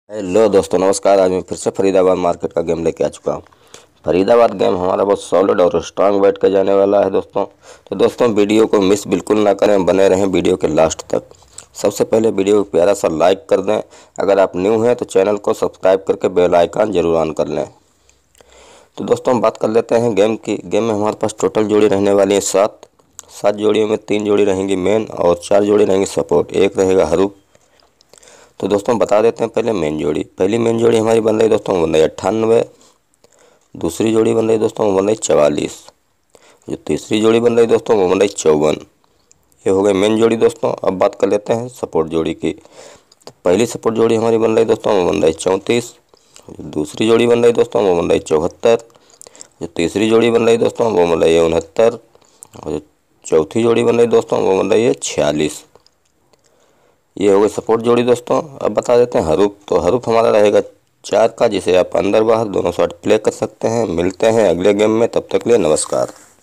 Hello दोस्तों, नमस्कार। आज मैं फिर से फरीदाबाद मार्केट का गेम लेके आ चुका हूँ। फरीदाबाद गेम हमारा बहुत सॉलिड और स्ट्रांग बैठ के जाने वाला है दोस्तों। तो दोस्तों, वीडियो को मिस बिल्कुल ना करें, बने रहें वीडियो के लास्ट तक। सबसे पहले वीडियो को प्यारा सा लाइक कर दें। अगर आप न्यू हैं तो चैनल को सब्सक्राइब करके बेल आइकन जरूर ऑन कर लें। तो दोस्तों, हम बात कर लेते हैं गेम की। गेम में हमारे पास टोटल जोड़ी रहने वाली है 7 जोड़ियों में 3 जोड़ी रहेंगी मेन और 4 जोड़ी रहेंगी सपोर्ट, एक रहेगा हरूप। तो दोस्तों, बता देते हैं पहले मेन जोड़ी। पहली मेन जोड़ी हमारी बन रही दोस्तों, बन रही 98। दूसरी जोड़ी बन रही दोस्तों, वो बन रही 44। जो तीसरी जोड़ी बन रही दोस्तों, वो बन रही 54। ये हो गई मेन जोड़ी दोस्तों। अब बात कर लेते हैं सपोर्ट जोड़ी की। तो पहली सपोर्ट जोड़ी हमारी बन रही दोस्तों, वो बन रही 34। दूसरी जोड़ी बन रही दोस्तों, वो बन रही 74। जो तीसरी जोड़ी बन रही दोस्तों, वो बन रही है 69। और जो चौथी जोड़ी बन रही दोस्तों, वो बन रही है 46। ये हो गई सपोर्ट जोड़ी दोस्तों। अब बता देते हैं हरूप। तो हरूप हमारा रहेगा 4 का, जिसे आप अंदर बाहर दोनों साइड प्ले कर सकते हैं। मिलते हैं अगले गेम में, तब तक के लिए नमस्कार।